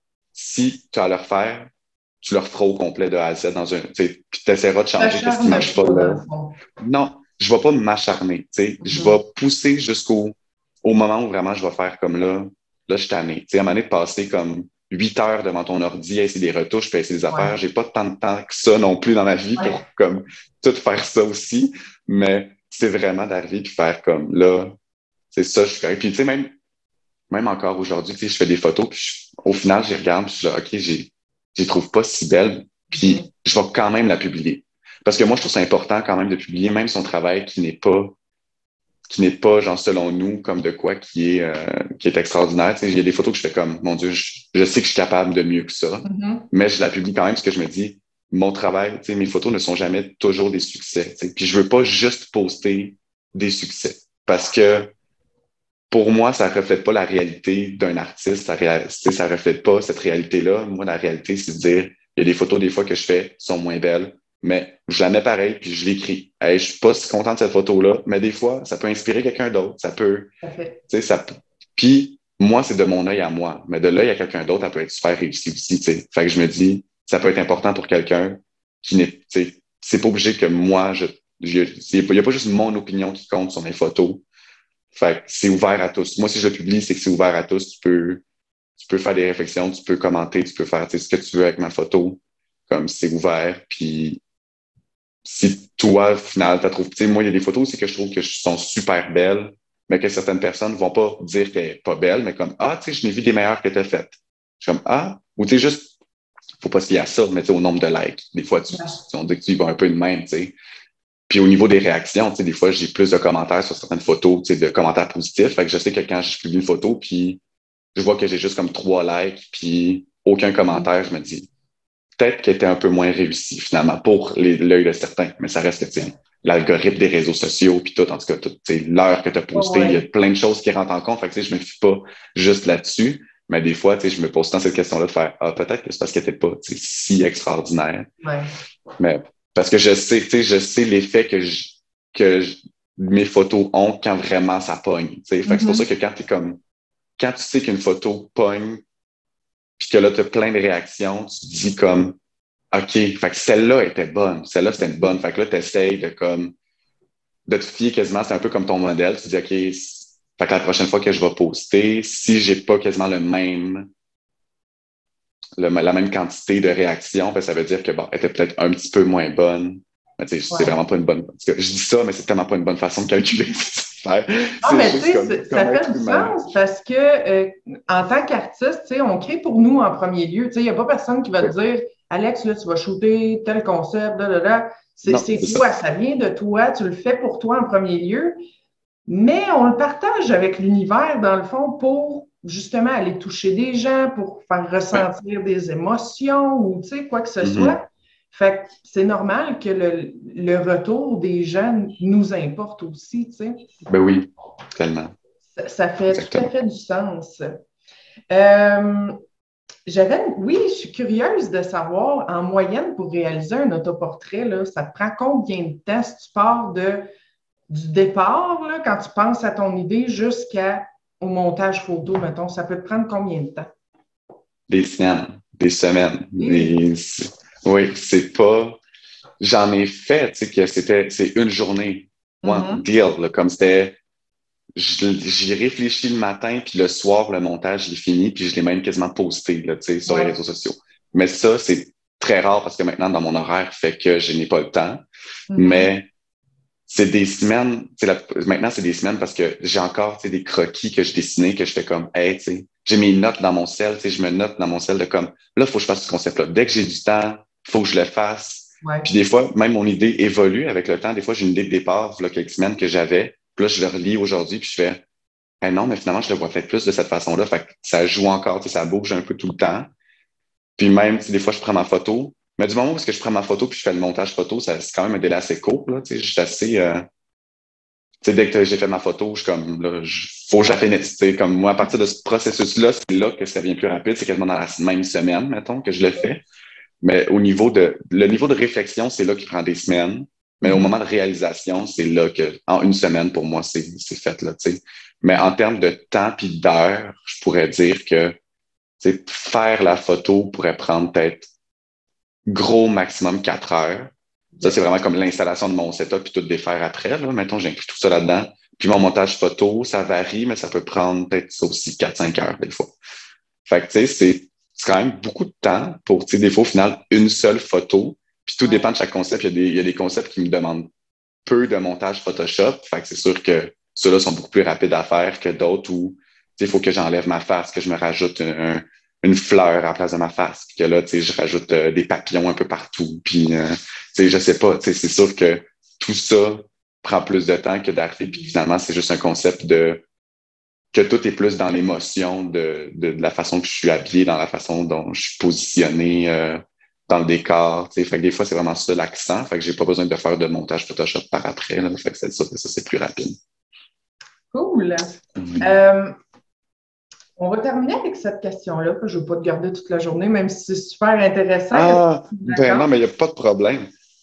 Si tu as à le refaire, tu le referas au complet de A à Z dans un, tu sais, puis tu essaieras de changer qu'est-ce qui T'acharnes marche pas pas, dans là. le fond. Non, je vais pas m'acharner, tu sais. Je vais Mhm. pousser jusqu'au au moment où vraiment je vais faire comme là, là, je suis tanné. Tu sais, à un moment donné, de passer comme huit heures devant ton ordi à essayer des retouches, puis à essayer des affaires. Ouais. J'ai pas tant de temps que ça non plus dans ma vie pour Ouais. comme tout faire ça aussi. Mais c'est vraiment d'arriver puis faire comme là, c'est ça, je suis correct. Puis tu sais, même, même encore aujourd'hui, tu sais, je fais des photos, puis je- au final, j'y regarde, puis je suis là, OK, j'ai, je les trouve pas si belles, Mhm. puis je vais quand même la publier. Parce que moi, je trouve ça important quand même de publier, même son travail qui n'est pas, qui n'est pas, genre, selon nous, comme de quoi qui est, euh, qui est extraordinaire. Tu sais, il y a des photos que je fais comme, mon Dieu, je, je sais que je suis capable de mieux que ça, Mhm. mais je la publie quand même parce que je me dis, mon travail, tu sais, mes photos ne sont jamais toujours des succès. Tu sais. Puis je veux pas juste poster des succès. Parce que pour moi, ça reflète pas la réalité d'un artiste. Ça, réa- tu sais, ça reflète pas cette réalité-là. Moi, la réalité, c'est de dire, il y a des photos des fois que je fais qui sont moins belles, mais je la mets pareil, puis je l'écris. Hey, je suis pas si content de cette photo-là, mais des fois, ça peut inspirer quelqu'un d'autre. Ça peut, Parfait. tu sais, ça peut- Puis, moi, c'est de mon œil à moi. Mais de l'œil à quelqu'un d'autre, elle peut être super réussie aussi, tu sais. Fait que je me dis, ça peut être important pour quelqu'un qui n'est, tu sais, c'est pas obligé que moi, je, je- il y a pas juste mon opinion qui compte sur mes photos. Fait que c'est ouvert à tous. Moi, si je le publie, c'est que c'est ouvert à tous. Tu peux, tu peux faire des réflexions, tu peux commenter, tu peux faire ce que tu veux avec ma photo, comme c'est ouvert. Puis si toi, au final, tu trouves, tu sais, moi, il y a des photos aussi que je trouve que sont super belles, mais que certaines personnes vont pas dire qu'elle est pas belle, mais comme, ah, tu sais, je n'ai vu des meilleures que tu as faites. Je suis comme, ah, ou tu sais, juste, faut pas se fier à ça, mais tu sais, au nombre de likes. Des fois, tu, tu, on dit que tu y vas un peu de même, tu sais. Puis au niveau des réactions, tu sais, des fois, j'ai plus de commentaires sur certaines photos, tu sais, de commentaires positifs. Fait que je sais que quand je publie une photo, puis je vois que j'ai juste comme trois likes, puis aucun commentaire, je me dis, peut-être qu'elle était un peu moins réussie, finalement, pour les- l'œil de certains. Mais ça reste que, tu sais, l'algorithme des réseaux sociaux, puis tout, en tout cas, tout, tu sais, l'heure que tu as posté, il y a Ouais. plein de choses qui rentrent en compte. Fait que, tu sais, je me fie pas juste là-dessus. Mais des fois, tu sais, je me pose tant cette question-là de faire, ah, peut-être que c'est parce qu'elle n'était pas, tu sais, si extraordinaire. Ouais. Mais parce que je sais, tu sais, je sais l'effet que je, que je- mes photos ont quand vraiment ça pogne. Tu sais. Fait que c'est pour ça Mhm. que quand t'es comme, quand tu sais qu'une photo pogne, puis que là, tu as plein de réactions, tu te dis comme, OK, fait que celle-là était bonne. Celle-là, c'était une bonne. Fait que là, tu essayes de comme, de te fier quasiment, c'est un peu comme ton modèle. Tu te dis, OK, fait que la prochaine fois que je vais poster, si j'ai pas quasiment le même, le- la même quantité de réactions, ben, ça veut dire que bon, elle était peut-être un petit peu moins bonne. Mais tu sais, c'est Ouais. vraiment pas une bonne. Parce que je dis ça, mais c'est tellement pas une bonne façon de calculer. Ah, C'est mais tu juste sais, comme, c'est- ça comme fait être du humain. sens parce que euh, en tant qu'artiste, tu sais, on crée pour nous en premier lieu. Tu sais, il n'y a pas personne qui va Oui. te dire, Alex, là, tu vas shooter tel concept, là, là, là. C'est Non, c'est c'est ça. toi, ça vient de toi, tu le fais pour toi en premier lieu, mais on le partage avec l'univers, dans le fond, pour justement aller toucher des gens, pour faire Ouais. ressentir des émotions ou, tu sais, quoi que ce Mhm. soit. Fait que c'est normal que le, le retour des gens nous importe aussi, tu sais. Ben oui, tellement. Ça, ça fait tout à Exactement. fait du sens. Euh, j'avais, oui, je suis curieuse de savoir, en moyenne, pour réaliser un autoportrait, là, ça te prend combien de temps si tu pars de, du départ, là, quand tu penses à ton idée, jusqu'au montage photo, mettons, ça peut te prendre combien de temps? Des semaines, des semaines. Oui. Des... Oui, c'est pas. J'en ai fait, tu sais, que c'était, c'est une journée. One Mhm. deal, là, comme c'était. je- J'y réfléchis le matin, puis le soir, le montage, je l'ai fini, puis je l'ai même quasiment posté là, tu sais, sur les Ouais. réseaux sociaux. Mais ça, c'est très rare parce que maintenant, dans mon horaire, fait que je n'ai pas le temps. Mhm. Mais c'est des semaines, tu sais, la- maintenant, c'est des semaines parce que j'ai encore tu sais, des croquis que je dessinais, que je fais comme, hey, tu sais, j'ai mes notes dans mon sel, tu sais, je me note dans mon sel de comme, là, il faut que je fasse ce concept-là. Dès que j'ai du temps, il faut que je le fasse. Ouais. Puis des fois, même mon idée évolue avec le temps. Des fois, j'ai une idée de départ, il y a quelques semaines que j'avais. Puis là, je le relis aujourd'hui, puis je fais, eh non, mais finalement, je le vois peut-être plus de cette façon-là. Fait que ça joue encore, tu sais, ça bouge un peu tout le temps. Puis même, tu sais, des fois, je prends ma photo. Mais du moment où est-ce que je prends ma photo puis je fais le montage photo, ça, c'est quand même un délai assez court, là. Tu sais, je suis assez, euh, tu sais, dès que j'ai fait ma photo, je suis comme, là, je- faut que je la finisse. Tu sais, comme moi, à partir de ce processus-là, c'est là que ça devient plus rapide. C'est quasiment dans la même semaine, mettons, que je le fais. Mais au niveau de, le niveau de réflexion, c'est là qui prend des semaines. Mais au Mhm. moment de réalisation, c'est là que, en une semaine, pour moi, c'est, c'est fait, là, tu sais. Mais en termes de temps puis d'heures, je pourrais dire que, tu sais, faire la photo pourrait prendre peut-être gros maximum quatre heures. Ça, c'est OK. vraiment comme l'installation de mon setup puis tout défaire après, là. Mettons, j'inclus tout ça là-dedans. Puis mon montage photo, ça varie, mais ça peut prendre peut-être ça aussi quatre cinq heures, des fois. Fait que, tu sais, c'est c'est quand même beaucoup de temps pour, tu sais, des fois, au final, une seule photo. Puis tout Ouais. dépend de chaque concept. Il y a des, il y a des concepts qui me demandent peu de montage Photoshop. Fait que c'est sûr que ceux-là sont beaucoup plus rapides à faire que d'autres où, tu sais, il faut que j'enlève ma face, que je me rajoute un, une fleur à la place de ma face. Puis que là, tu sais, je rajoute euh, des papillons un peu partout. Puis, euh, tu sais, je sais pas, tu sais, c'est sûr que tout ça prend plus de temps que d'arriver. Puis finalement, c'est juste un concept de que tout est plus dans l'émotion de, de, de la façon que je suis habillé, dans la façon dont je suis positionné euh, dans le décor. T'sais. Fait que des fois, c'est vraiment ça l'accent. Fait que j'ai pas besoin de faire de montage Photoshop par après. Là. Fait que c'est ça, ça c'est plus rapide. Cool. Mm. Euh, on va terminer avec cette question-là, que je ne veux pas te garder toute la journée, même si c'est super intéressant. Est-ce que Ah, tu es ben non, d'accord? mais il n'y a pas de problème.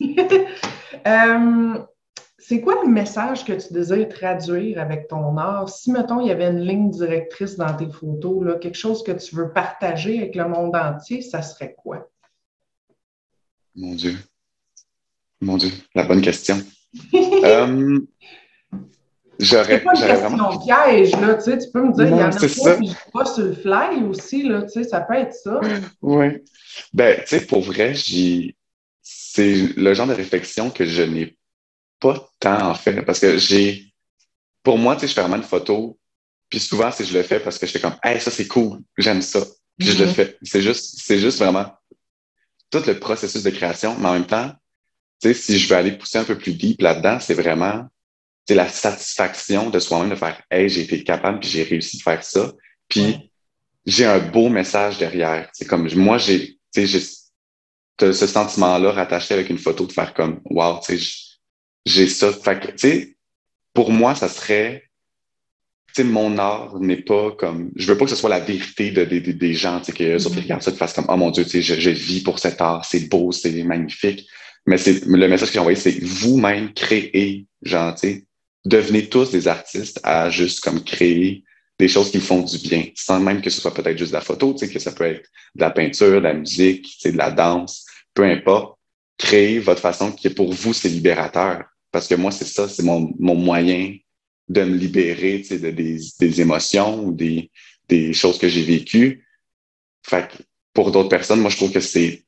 Euh, c'est quoi le message que tu désires traduire avec ton art? Si, mettons, il y avait une ligne directrice dans tes photos, là, quelque chose que tu veux partager avec le monde entier, ça serait quoi? Mon Dieu, mon Dieu, la bonne question. Euh, C'est j'aurais, pas une j'aurais vraiment. question piège, là, tu sais, tu peux me dire, il y Non, en a c'est pas, ça. puis je suis pas sur le fly aussi, là, tu sais, ça peut être ça. Oui. Ben, tu sais, pour vrai, j'ai, c'est le genre de réflexion que je n'ai pas tant, en fait, parce que j'ai, pour moi, tu sais, je fais vraiment une photo, puis souvent, c'est je le fais parce que je fais comme, hey, ça, c'est cool, j'aime ça, puis je le Mhm. fais. C'est juste, c'est juste vraiment tout le processus de création, mais en même temps, tu sais, si je veux aller pousser un peu plus deep là-dedans, c'est vraiment, c'est la satisfaction de soi-même de faire, hey, j'ai été capable, puis j'ai réussi de faire ça, Ouais. puis j'ai un beau message derrière. C'est comme, moi, j'ai, tu sais, j'ai ce ce sentiment-là rattaché avec une photo de faire comme, wow, tu sais, j'ai ça. Fait que, tu sais, pour moi, ça serait, tu sais, mon art n'est pas comme, je veux pas que ce soit la vérité de, de- de- des gens, tu sais, que eux autres, ils Mhm. regardent ça, de fassent comme, oh mon Dieu, tu sais, je, je vis pour cet art, c'est beau, c'est magnifique. Mais c'est, le message que j'ai envoyé, c'est vous-même créez, genre, tu sais, devenez tous des artistes à juste comme créer des choses qui font du bien, sans même que ce soit peut-être juste de la photo, tu sais, que ça peut être de la peinture, de la musique, tu sais, de la danse, peu importe. Créez votre façon qui est pour vous, c'est libérateur. Parce que moi, c'est ça, c'est mon, mon moyen de me libérer, tu sais, de, des, des émotions ou des, des choses que j'ai vécues. Fait que pour d'autres personnes, moi, je trouve que c'est,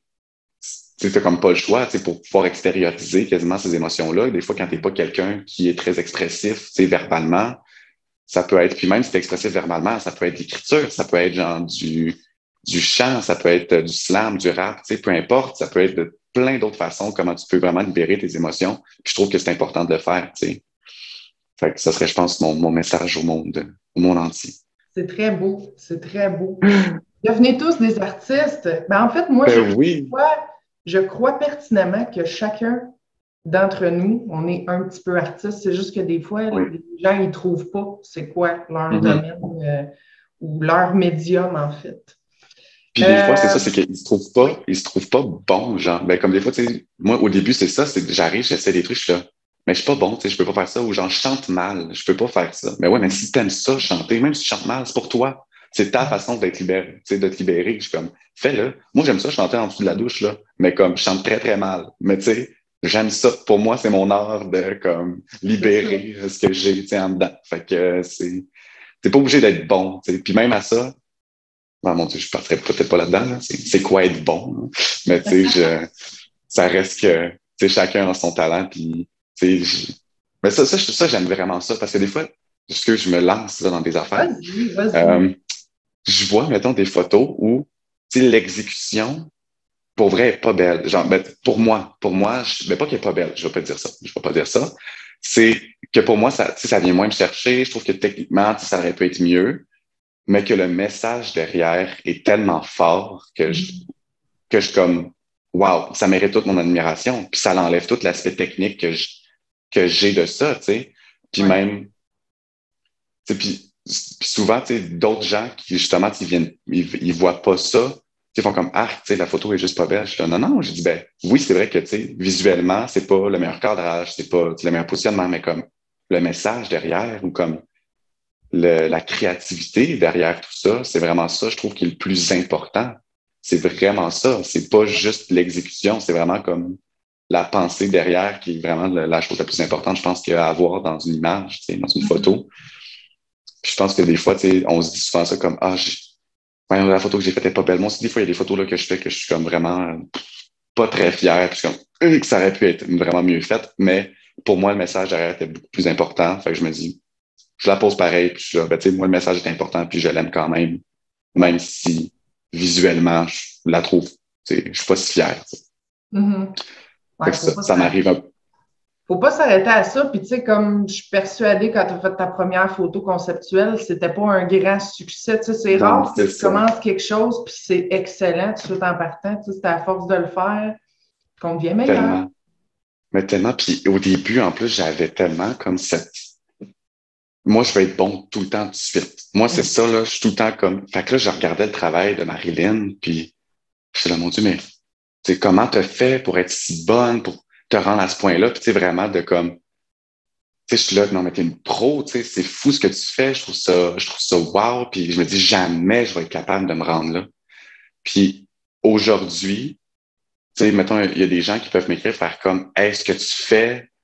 tu sais, comme pas le choix, tu sais, pour pouvoir extérioriser quasiment ces émotions-là. Des fois, quand t'es pas quelqu'un qui est très expressif, tu sais, verbalement, ça peut être, puis même si t'es expressif verbalement, ça peut être l'écriture, ça peut être genre du, du chant, ça peut être du slam, du rap, tu sais, peu importe, ça peut être de plein d'autres façons comment tu peux vraiment libérer tes émotions. Puis je trouve que c'est important de le faire, tu sais. Fait que ça serait, je pense, mon, mon message au monde, au monde entier. C'est très beau, c'est très beau. Devenez tous des artistes. Ben, en fait, moi, je Ben oui. crois, je crois pertinemment que chacun d'entre nous, on est un petit peu artiste. C'est juste que des fois, Oui. les gens, ils ne trouvent pas c'est quoi leur Mhm. domaine euh, ou leur médium, en fait. Puis des fois, c'est Euh, ça, c'est qu'ils se trouvent oui. pas, ils se trouvent pas bons, genre. Ben, comme des fois, tu sais, moi, au début, c'est ça, c'est que j'arrive, j'essaie des trucs, je suis là, mais je suis pas bon, tu sais, je peux pas faire ça, ou genre, je chante mal, je peux pas faire ça. Mais ouais, mais si t'aimes ça, chanter, même si tu chantes mal, c'est pour toi. C'est ta façon d'être libéré, tu sais, de te libérer. Je suis comme, fais-le. Moi, j'aime ça, chanter en dessous de la douche, là, mais comme, je chante très, très mal. Mais tu sais, j'aime ça. Pour moi, c'est mon art de, comme, C'est ça. libérer ce que j'ai, tu sais, en dedans. Fait que euh, c'est, t'es pas obligé d'être bon, tu sais. Puis même à ça, ah, mon Dieu, je ne passerai peut-être pas là-dedans. Là. C'est, c'est quoi être bon? Là? Mais tu sais, je, ça reste que tu sais, chacun a son talent. Puis, tu sais, je- mais ça, ça, je- ça, j'aime vraiment ça parce que des fois, parce que je me lance là, dans des affaires, Vas-y, vas-y. euh, je vois, mettons, des photos où tu sais, l'exécution, pour vrai, est pas belle. Genre, ben, pour moi, pour moi, je, ben, pas qu'elle est pas belle, je vais pas dire ça. Je vais pas dire ça. C'est que pour moi, ça, tu sais, ça vient moins me chercher. Je trouve que techniquement, tu sais, ça aurait pu être mieux, mais que le message derrière est tellement fort que je, Mhm. que je comme, wow, ça mérite toute mon admiration. Puis ça l'enlève tout l'aspect technique que je, que j'ai de ça, tu sais. Puis Ouais. même, tu sais, puis, puis souvent, tu sais, d'autres gens qui, justement, ils viennent, ils, ils voient pas ça, ils font comme, ah, tu sais, la photo est juste pas belle. Je dis, non, non, j'ai dit, ben, oui, c'est vrai que, tu sais, visuellement, c'est pas le meilleur cadrage, c'est pas le meilleur positionnement, mais comme le message derrière ou comme le, la créativité derrière tout ça, c'est vraiment ça, je trouve, qui est le plus important. C'est vraiment ça. C'est pas juste l'exécution, c'est vraiment comme la pensée derrière qui est vraiment la chose la plus importante, je pense, qu'il y a à avoir dans une image, tu sais, dans une Mhm. photo. Puis je pense que des fois, tu sais, on se dit souvent ça comme, ah, j'ai- ouais, la photo que j'ai faite est pas belle. Moi aussi, des fois, il y a des photos là, que je fais que je suis comme vraiment euh, pas très fier, puis je suis comme, euh, que ça aurait pu être vraiment mieux fait, mais pour moi, le message derrière était beaucoup plus important. Fait que je me dis, je la pose pareil, puis je suis là, ben, tu sais, moi, le message est important, puis je l'aime quand même, Ouais. même si visuellement, je la trouve, tu sais, je suis pas si fier. Tu sais. Mhm. Fait Ouais, que faut ça, pas ça s'arrêter. m'arrive un Faut pas s'arrêter à ça. Puis, tu sais, comme je suis persuadée quand tu as fait ta première photo conceptuelle, c'était pas un grand succès. Tu sais, c'est non, rare que c'est tu ça, commences quelque chose puis c'est excellent tout de suite en partant. Tu sais, c'est à force de le faire qu'on devient meilleur. tellement. Mais tellement, puis au début, en plus, j'avais tellement comme cette... Moi, je vais être bon tout le temps, tout de suite. Moi, c'est Mhm. ça, là, je suis tout le temps comme... Fait que là, je regardais le travail de Marilyn, puis je suis là, mon Dieu, mais tu sais, comment t'as fait pour être si bonne, pour te rendre à ce point-là, puis tu sais, vraiment de comme... Tu sais, je suis là, non, mais t'es une pro, tu sais, c'est fou ce que tu fais, je trouve ça, je trouve ça wow, puis je me dis, jamais je vais être capable de me rendre là. Puis aujourd'hui, tu sais, mettons, il y a des gens qui peuvent m'écrire, faire comme, hey, ce que tu fais,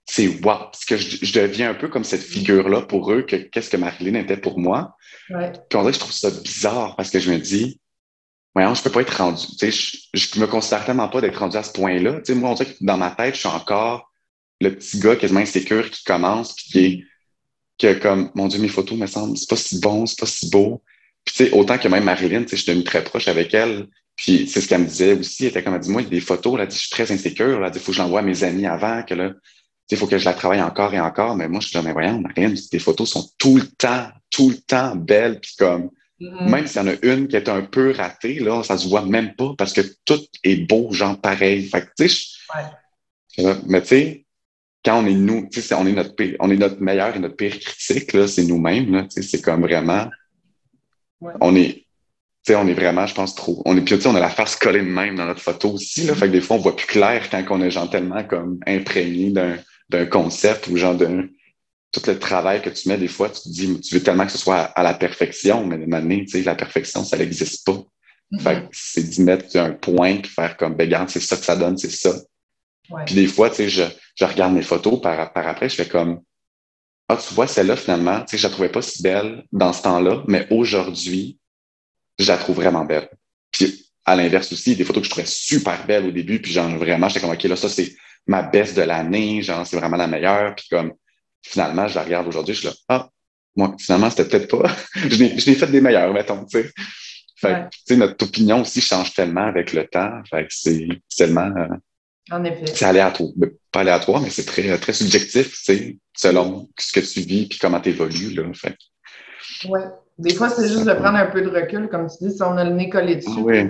c'est wow, parce que je, je deviens un peu comme cette figure-là pour eux, que qu'est-ce que Marilyn était pour moi. Ouais. Puis on dirait que je trouve ça bizarre parce que je me dis, voyons, je peux pas être rendu, tu sais, je, je me considère tellement pas d'être rendu à ce point-là. Tu sais, moi, on dirait que dans ma tête, je suis encore le petit gars quasiment insécure qui commence, puis qui est, que comme, mon Dieu, mes photos, me semblent, c'est pas si bon, c'est pas si beau. Puis tu sais, autant que même Marilyn, tu sais, je suis devenu très proche avec elle. Puis c'est ce qu'elle me disait aussi, elle était comme, elle dit, moi, il y a des photos, là, elle dit, je suis très insécure, là, elle dit, il faut que je l'envoie à mes amis avant, que là, il faut que je la travaille encore et encore, mais moi, je suis là, mais voyons, Marianne, tes photos sont tout le temps, tout le temps belles, puis comme, mm-hmm. même s'il y en a une qui est un peu ratée, là, ça se voit même pas, parce que tout est beau, genre pareil. Fait que, tu sais, je... ouais. Mais tu sais, quand on est nous, tu sais, on est notre pire, on est notre meilleur et notre pire critique, là, c'est nous-mêmes, là, tu sais, c'est comme vraiment, ouais. on est, tu sais, on est vraiment, je pense, trop, on est, puis tu sais, on a la face collée de même dans notre photo aussi, là, mm-hmm. fait que des fois, on voit plus clair quand on est genre tellement comme imprégné d'un d'un concept ou genre d'un tout le travail que tu mets, des fois, tu te dis, tu veux tellement que ce soit à, à la perfection, mais de manière, tu sais, la perfection, ça n'existe pas. Mm-hmm. Fait que c'est d'y mettre un point puis faire comme, ben, regarde, c'est ça que ça donne, c'est ça. Ouais. Puis des fois, tu sais, je, je regarde mes photos par, par après, je fais comme, ah, tu vois, celle-là, finalement, tu sais, je la trouvais pas si belle dans ce temps-là, mais aujourd'hui, je la trouve vraiment belle. Puis à l'inverse aussi, des photos que je trouvais super belles au début, puis genre, vraiment, j'étais comme, OK, là, ça, c'est ma baisse de l'année, genre, c'est vraiment la meilleure. Puis comme, finalement, je la regarde aujourd'hui, je suis là, ah, moi, finalement, c'était peut-être pas. je l'ai fait des meilleures, mettons, tu sais. Fait que, ouais. tu sais, notre opinion aussi change tellement avec le temps. Fait que c'est tellement. Euh, en effet. C'est aléatoire. Pas aléatoire, mais c'est très, très subjectif, tu sais, selon ce que tu vis puis comment tu évolues, là. Fait. Ouais. Des fois, c'est juste de prendre un peu de recul, comme tu dis, si on a le nez collé dessus. Oui.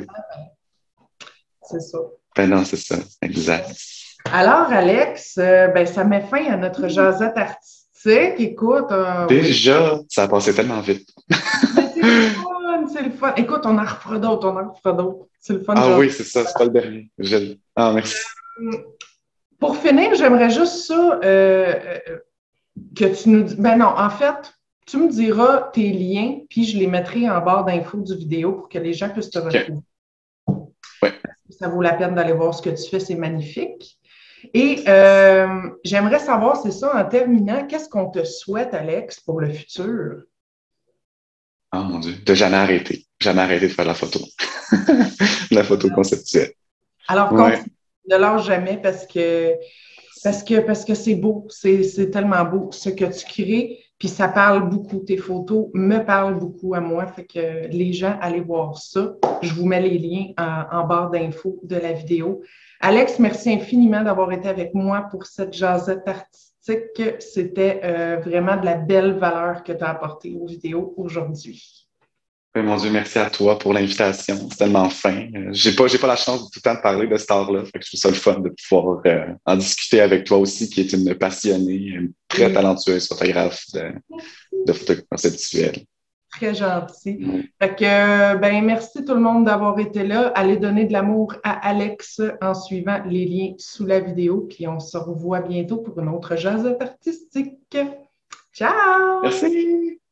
C'est ça. Ben non, c'est ça. Exact. Alors, Alex, euh, ben, ça met fin à notre jasette artistique. Écoute. Euh, Déjà, oui. Ça a passé tellement vite. Mais c'est le fun, c'est le fun. Écoute, on en refera d'autres, on en refera d'autres. C'est le fun. Ah genre. Oui, c'est ça, c'est pas le dernier. Je... Ah, merci. Euh, pour finir, j'aimerais juste ça euh, que tu nous dis. Ben non, en fait, tu me diras tes liens, puis je les mettrai en barre d'infos du vidéo pour que les gens puissent te retrouver. Okay. Ouais. Ça vaut la peine d'aller voir ce que tu fais, c'est magnifique. Et euh, j'aimerais savoir, c'est ça, en terminant, qu'est-ce qu'on te souhaite, Alex, pour le futur? Oh mon Dieu, de jamais arrêter. Jamais arrêter de faire la photo. La photo conceptuelle. Alors, ouais. Ne lâche jamais parce que parce que parce que c'est beau, c'est, c'est tellement beau ce que tu crées, puis ça parle beaucoup, tes photos me parlent beaucoup à moi, fait que les gens, allez voir ça. Je vous mets les liens en, en barre d'infos de la vidéo. Alex, merci infiniment d'avoir été avec moi pour cette jasette artistique. C'était euh, vraiment de la belle valeur que tu as apportée aux vidéos aujourd'hui. Oui, mon Dieu, merci à toi pour l'invitation. C'est tellement fin. Euh, j'ai pas, j'ai pas la chance de tout le temps de parler de ce art-là. Fait que je trouve ça le fun de pouvoir euh, en discuter avec toi aussi, qui est une passionnée, une très talentueuse photographe de, de photographie conceptuelle. Très gentil. Mm. Fait que, ben, merci tout le monde d'avoir été là. Allez donner de l'amour à Alex en suivant les liens sous la vidéo. Puis on se revoit bientôt pour une autre jasette artistique. Ciao! Merci!